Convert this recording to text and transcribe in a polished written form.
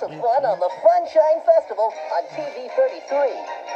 of fun on the Funshine Festival on TV 33.